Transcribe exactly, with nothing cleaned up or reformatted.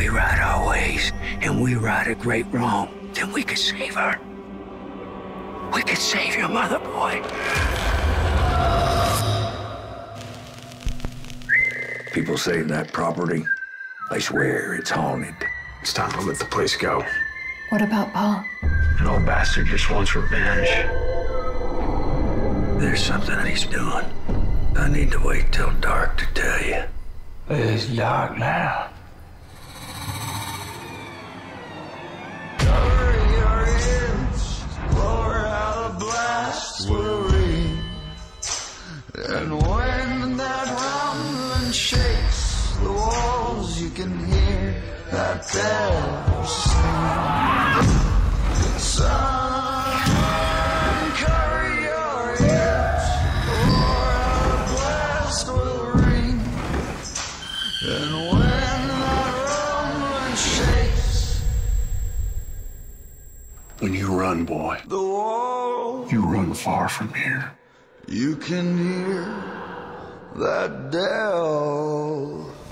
we right our ways, and we right a great wrong, then we could save her. We could save your mother, boy. People save that property. I swear it's haunted. It's time to let the place go. What about Pa? An old bastard just wants revenge. There's something that he's doing. I need to wait till dark to tell you. It's dark now. Cover your ears, pour out a blast will ring. And when that rumbling shakes the walls, you can hear that bell sing. Son, cover your ears, pour out a blast will ring. And when that rumbling shakes, When you run, boy, the wall, you run far from here. you can hear that bell